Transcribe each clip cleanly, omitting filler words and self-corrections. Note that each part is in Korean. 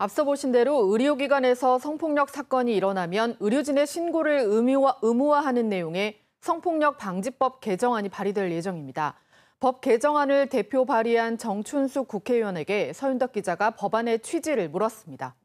앞서 보신 대로 의료기관에서 성폭력 사건이 일어나면 의료진의 신고를 의무화하는 내용의 성폭력 방지법 개정안이 발의될 예정입니다. 법 개정안을 대표 발의한 정춘숙 국회의원에게 서윤덕 기자가 법안의 취지를 물었습니다.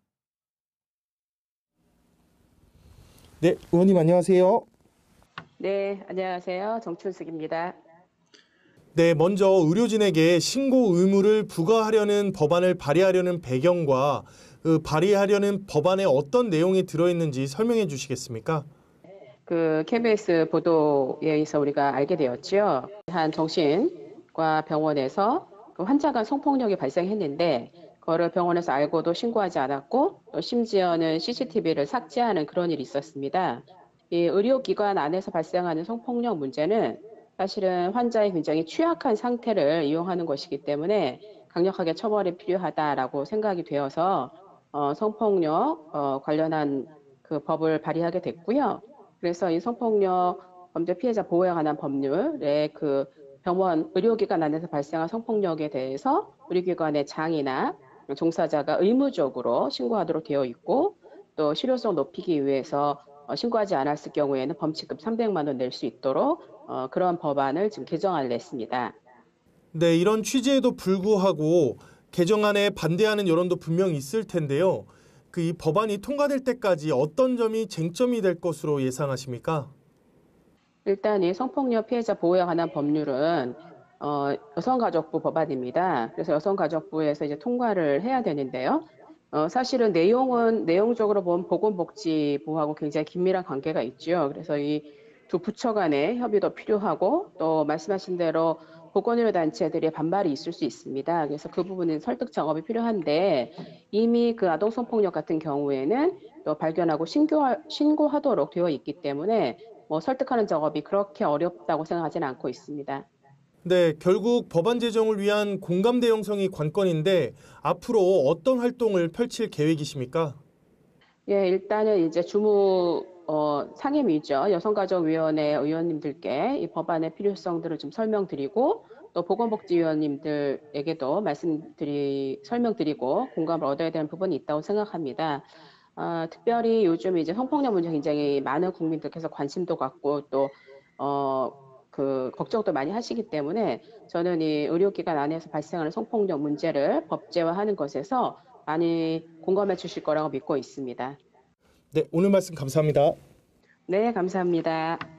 네, 의원님 안녕하세요. 네, 안녕하세요. 정춘숙입니다. 네, 먼저 의료진에게 신고 의무를 부과하려는 법안을 발의하려는 배경과 발의하려는 법안에 어떤 내용이 들어있는지 설명해 주시겠습니까? KBS 보도에 의해서 우리가 알게 되었죠. 한 정신과 병원에서 환자가 성폭력이 발생했는데 그거를 병원에서 알고도 신고하지 않았고 또 심지어는 CCTV를 삭제하는 그런 일이 있었습니다. 이 의료기관 안에서 발생하는 성폭력 문제는 사실은 환자의 굉장히 취약한 상태를 이용하는 것이기 때문에 강력하게 처벌이 필요하다라고 생각이 되어서 성폭력 관련한 그 법을 발의하게 됐고요. 그래서 이 성폭력 범죄 피해자 보호에 관한 법률에 병원 의료기관 안에서 발생한 성폭력에 대해서 의료기관의 장이나 종사자가 의무적으로 신고하도록 되어 있고 또 실효성 높이기 위해서 신고하지 않았을 경우에는 범칙금 300만 원 낼 수 있도록 그런 법안을 지금 개정안을 냈습니다. 네, 이런 취지에도 불구하고 개정안에 반대하는 여론도 분명 있을 텐데요. 이 법안이 통과될 때까지 어떤 점이 쟁점이 될 것으로 예상하십니까? 일단 이 성폭력 피해자 보호에 관한 법률은 여성가족부 법안입니다. 그래서 여성가족부에서 이제 통과를 해야 되는데요. 사실은 내용적으로 보면 보건복지부하고 굉장히 긴밀한 관계가 있죠. 그래서 이 두 부처 간의 협의도 필요하고 또 말씀하신 대로 보건의료 단체들의 반발이 있을 수 있습니다. 그래서 그 부분은 설득 작업이 필요한데 이미 아동 성폭력 같은 경우에는 또 발견하고 신고하도록 되어 있기 때문에 설득하는 작업이 그렇게 어렵다고 생각하지는 않고 있습니다. 네, 결국 법안 제정을 위한 공감대 형성이 관건인데 앞으로 어떤 활동을 펼칠 계획이십니까? 예, 일단은 이제 상임위죠. 여성가족위원회 의원님들께 이 법안의 필요성들을 좀 설명드리고 또 보건복지위원님들에게도 설명드리고 공감을 얻어야 되는 부분이 있다고 생각합니다. 특별히 요즘 이제 성폭력 문제 굉장히 많은 국민들께서 관심도 갖고 또 걱정도 많이 하시기 때문에 저는 이 의료기관 안에서 발생하는 성폭력 문제를 법제화하는 것에서 많이 공감해 주실 거라고 믿고 있습니다. 네, 오늘 말씀 감사합니다. 네, 감사합니다.